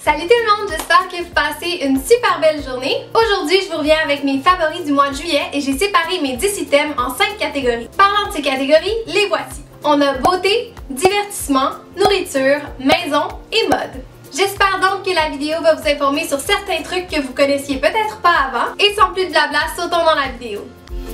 Salut tout le monde, j'espère que vous passez une super belle journée. Aujourd'hui, je vous reviens avec mes favoris du mois de juillet et j'ai séparé mes 10 items en 5 catégories. Parlant de ces catégories, les voici. On a beauté, divertissement, nourriture, maison et mode. J'espère donc que la vidéo va vous informer sur certains trucs que vous connaissiez peut-être pas avant. Et sans plus de blabla, sautons dans la vidéo.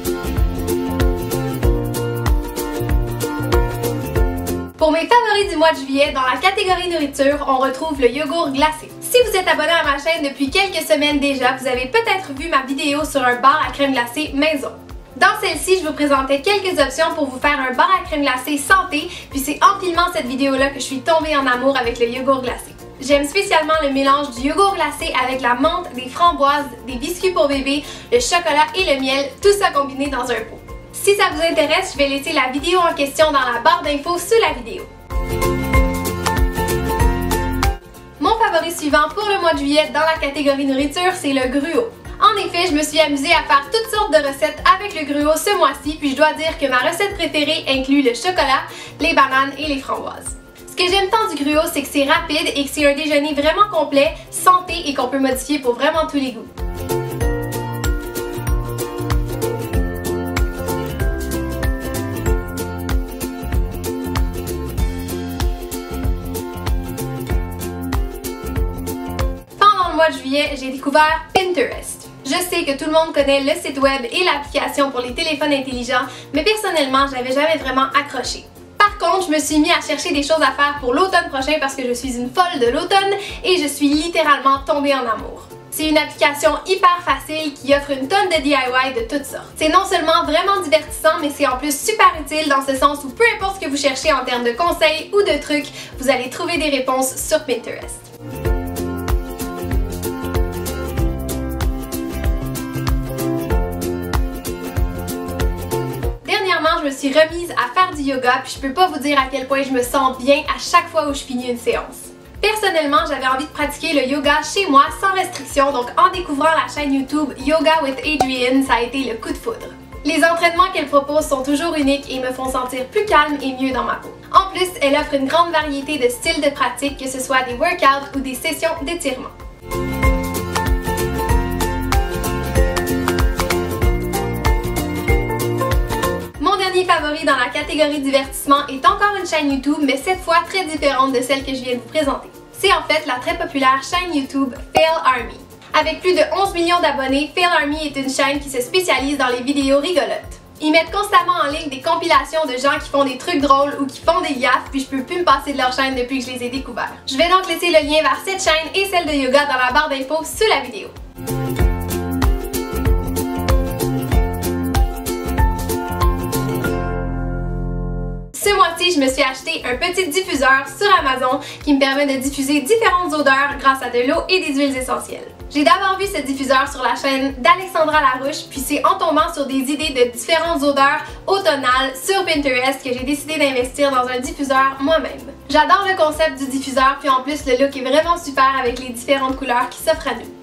Pour mes favoris du mois de juillet, dans la catégorie nourriture, on retrouve le yogourt glacé. Si vous êtes abonné à ma chaîne depuis quelques semaines déjà, vous avez peut-être vu ma vidéo sur un bar à crème glacée maison. Dans celle-ci, je vous présentais quelques options pour vous faire un bar à crème glacée santé, puis c'est en filmant cette vidéo-là que je suis tombée en amour avec le yogourt glacé. J'aime spécialement le mélange du yogourt glacé avec la menthe, des framboises, des biscuits pour bébé, le chocolat et le miel, tout ça combiné dans un pot. Si ça vous intéresse, je vais laisser la vidéo en question dans la barre d'infos sous la vidéo. Mon favori suivant pour le mois de juillet dans la catégorie nourriture, c'est le gruau. En effet, je me suis amusée à faire toutes sortes de recettes avec le gruau ce mois-ci, puis je dois dire que ma recette préférée inclut le chocolat, les bananes et les framboises. Ce que j'aime tant du gruau, c'est que c'est rapide et que c'est un déjeuner vraiment complet, santé et qu'on peut modifier pour vraiment tous les goûts. De juillet, j'ai découvert Pinterest. Je sais que tout le monde connaît le site web et l'application pour les téléphones intelligents, mais personnellement, j'avais jamais vraiment accroché. Par contre, je me suis mis à chercher des choses à faire pour l'automne prochain parce que je suis une folle de l'automne et je suis littéralement tombée en amour. C'est une application hyper facile qui offre une tonne de DIY de toutes sortes. C'est non seulement vraiment divertissant, mais c'est en plus super utile dans ce sens où peu importe ce que vous cherchez en termes de conseils ou de trucs, vous allez trouver des réponses sur Pinterest. Je me suis remise à faire du yoga, puis je peux pas vous dire à quel point je me sens bien à chaque fois où je finis une séance. Personnellement, j'avais envie de pratiquer le yoga chez moi sans restriction, donc en découvrant la chaîne YouTube Yoga with Adriene, ça a été le coup de foudre. Les entraînements qu'elle propose sont toujours uniques et me font sentir plus calme et mieux dans ma peau. En plus, elle offre une grande variété de styles de pratique, que ce soit des workouts ou des sessions d'étirement. Favori dans la catégorie divertissement est encore une chaîne YouTube, mais cette fois très différente de celle que je viens de vous présenter. C'est en fait la très populaire chaîne YouTube Fail Army. Avec plus de 11 millions d'abonnés, Fail Army est une chaîne qui se spécialise dans les vidéos rigolotes. Ils mettent constamment en ligne des compilations de gens qui font des trucs drôles ou qui font des gaffes, puis je peux plus me passer de leur chaîne depuis que je les ai découverts. Je vais donc laisser le lien vers cette chaîne et celle de yoga dans la barre d'infos sous la vidéo. Ce mois-ci, je me suis acheté un petit diffuseur sur Amazon qui me permet de diffuser différentes odeurs grâce à de l'eau et des huiles essentielles. J'ai d'abord vu ce diffuseur sur la chaîne d'Alexandra Larouche, puis c'est en tombant sur des idées de différentes odeurs automnales sur Pinterest que j'ai décidé d'investir dans un diffuseur moi-même. J'adore le concept du diffuseur, puis en plus le look est vraiment super avec les différentes couleurs qui s'offrent à nous.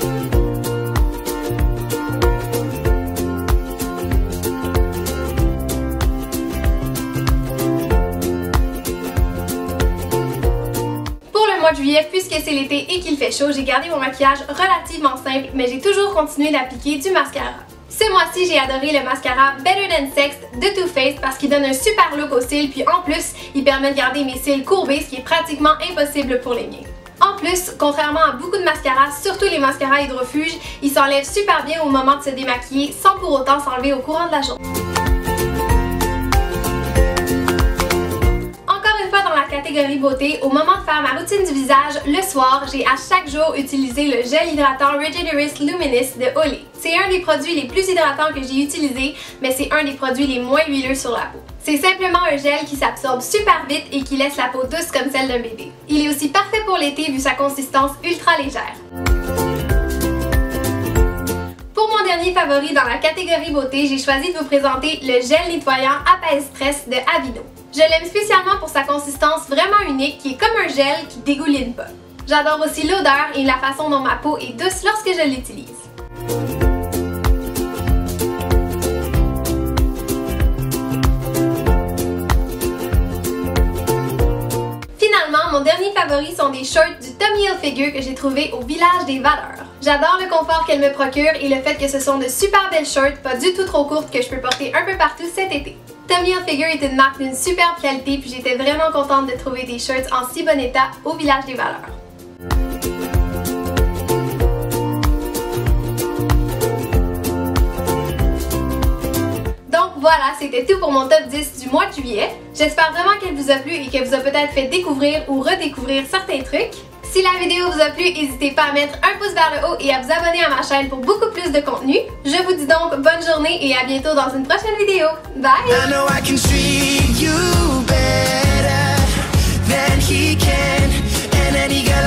De juillet, puisque c'est l'été et qu'il fait chaud, j'ai gardé mon maquillage relativement simple, mais j'ai toujours continué d'appliquer du mascara. Ce mois-ci, j'ai adoré le mascara Better Than Sex de Too Faced parce qu'il donne un super look aux cils, puis en plus, il permet de garder mes cils courbés, ce qui est pratiquement impossible pour les miens. En plus, contrairement à beaucoup de mascaras, surtout les mascaras hydrofuges, ils s'enlèvent super bien au moment de se démaquiller sans pour autant s'enlever au courant de la journée. Catégorie beauté, au moment de faire ma routine du visage le soir, j'ai à chaque jour utilisé le gel hydratant Regenerist Luminous de Olay. C'est un des produits les plus hydratants que j'ai utilisé, mais c'est un des produits les moins huileux sur la peau. C'est simplement un gel qui s'absorbe super vite et qui laisse la peau douce comme celle d'un bébé. Il est aussi parfait pour l'été vu sa consistance ultra légère. Pour mon dernier favori dans la catégorie beauté, j'ai choisi de vous présenter le gel nettoyant Apaise-Stress de Aveeno. Je l'aime spécialement pour sa consistance vraiment unique qui est comme un gel qui dégouline pas. J'adore aussi l'odeur et la façon dont ma peau est douce lorsque je l'utilise. Finalement, mon dernier favori sont des shorts du Tommy Hilfiger que j'ai trouvé au Village des Valeurs. J'adore le confort qu'elle me procure et le fait que ce sont de super belles shorts, pas du tout trop courtes, que je peux porter un peu partout cet été. Tommy Hilfiger est une marque d'une superbe qualité, puis j'étais vraiment contente de trouver des shirts en si bon état au Village des Valeurs. Donc voilà, c'était tout pour mon top 10 du mois de juillet. J'espère vraiment qu'elle vous a plu et qu'elle vous a peut-être fait découvrir ou redécouvrir certains trucs. Si la vidéo vous a plu, n'hésitez pas à mettre un pouce vers le haut et à vous abonner à ma chaîne pour beaucoup plus de contenu. Je vous dis donc bonne journée et à bientôt dans une prochaine vidéo. Bye! I know